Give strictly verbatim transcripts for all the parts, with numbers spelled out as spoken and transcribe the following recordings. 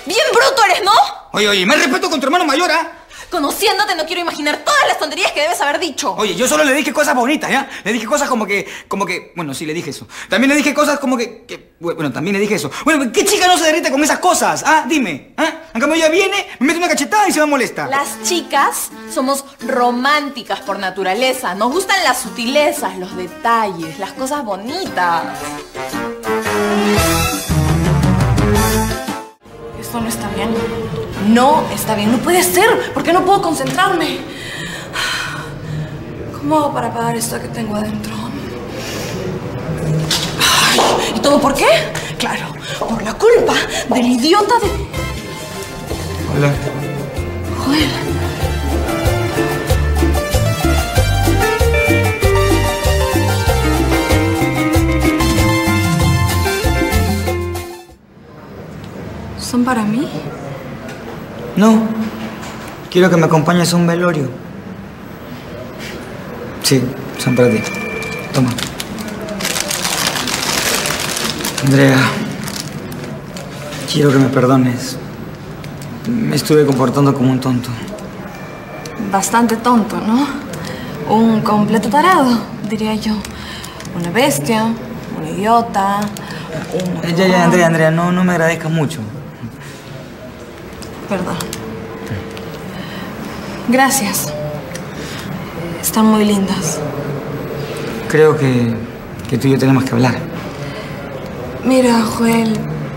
Bien bruto eres, ¿no? Oye, oye, más respeto con tu hermano mayor, ¿ah? ¿eh? Conociéndote no quiero imaginar todas las tonterías que debes haber dicho. Oye, yo solo le dije cosas bonitas, ¿ya? Le dije cosas como que... como que... Bueno, sí, le dije eso. También le dije cosas como que... que bueno, también le dije eso. Bueno, ¿qué chica no se derrite con esas cosas? Ah, dime. ¿Ah? En cambio ella viene, me mete una cachetada y se va a molestar. Las chicas somos románticas por naturaleza. Nos gustan las sutilezas, los detalles, las cosas bonitas. Esto no está bien. No está bien, no puede ser. ¿Por qué no puedo concentrarme? ¿Cómo hago para apagar esto que tengo adentro? Ay, ¿y todo por qué? Claro, por la culpa del idiota de... Hola. Joel. ¿Son para mí? No. Quiero que me acompañes a un velorio. Sí, son para ti. Toma. Andrea, quiero que me perdones. Me estuve comportando como un tonto. Bastante tonto, ¿no? Un completo tarado, diría yo. Una bestia, un idiota, un... Ya, ya, Andrea, Andrea, no, no me agradezcas mucho. Perdón. Gracias. Están muy lindas. Creo que, que tú y yo tenemos que hablar. Mira, Joel,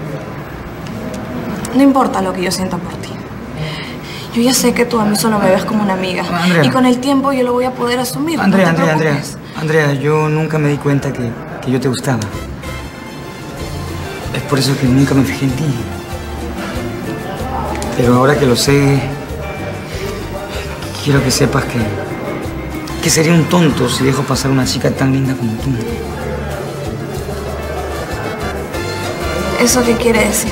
no importa lo que yo sienta por ti. Yo ya sé que tú a mí solo me ves como una amiga. Andrea. Y con el tiempo yo lo voy a poder asumir. Andrea, no te Andrea, Andrea. preocupes. Andrea, yo nunca me di cuenta que, que yo te gustaba. Es por eso que nunca me fijé en ti. Pero ahora que lo sé, quiero que sepas que, que sería un tonto si dejo pasar a una chica tan linda como tú. ¿Eso qué quiere decir?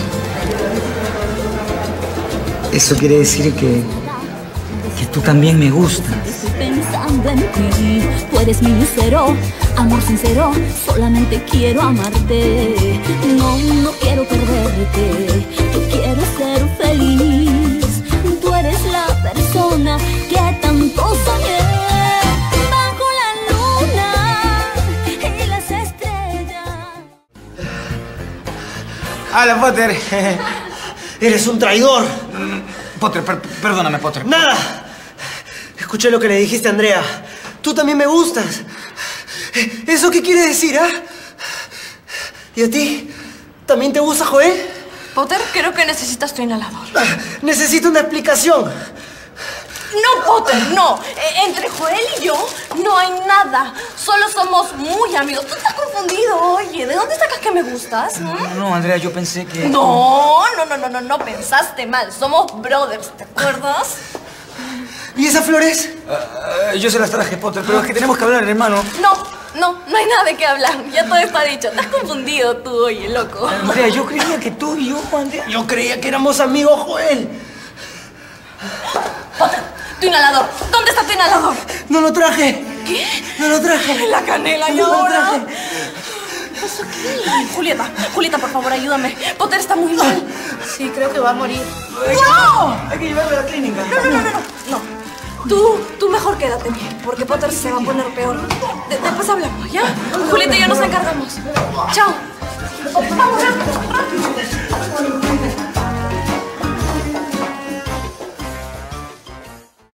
Eso quiere decir que, que tú también me gustas. Estoy pensando en ti, tú eres mi lucero, amor sincero, solamente quiero amarte. No, no quiero perderte, yo quiero ser feliz. Tú eres la persona que tanto soñé. Bajo la luna y las estrellas. ¡Hola, Potter! ¡Eres un traidor! Potter, per perdóname, Potter. ¡Nada! Escuché lo que le dijiste a Andrea. Tú también me gustas. ¿Eso qué quiere decir, ah? ¿Y a ti? ¿También te gusta Joel? Potter, creo que necesitas tu inhalador. Necesito una explicación. No, Potter, no. Eh, entre Joel y yo no hay nada. Solo somos muy amigos. Tú estás confundido, oye. ¿De dónde sacas que me gustas? ¿Mm? No, no, Andrea, yo pensé que... No, no, no, no, no, no pensaste mal. Somos brothers, ¿te acuerdas? ¿Y esas flores? Uh, yo se las traje, Potter, pero es que tenemos que hablar, hermano. No, no, no hay nada de qué hablar. Ya todo está dicho. Estás confundido tú, oye, loco. Andrea, yo creía que tú y yo, Andrea... Yo creía que éramos amigos, Joel. Potter, tu inhalador. ¿Dónde está tu inhalador? No lo traje. ¿Qué? No lo traje. La canela, ¿y No lo ahora? traje. ¿Qué pasó aquí? Julieta, Julieta, por favor, ayúdame. Potter está muy mal. Sí, creo que va a morir. ¡No! Hay que llevarlo a la clínica. No, no, no, no, no. no. Tú, tú mejor quédate, porque Potter se va a poner peor. De después hablamos, ¿ya? Julieta y yo nos encargamos. Chao. Vamos, rápido, rápido.